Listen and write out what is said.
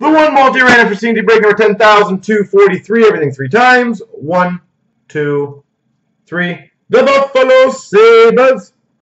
The one multi-random for C&C break number 10,243. Everything 3 times. 1, 2, 3. The Buffalo Sabres.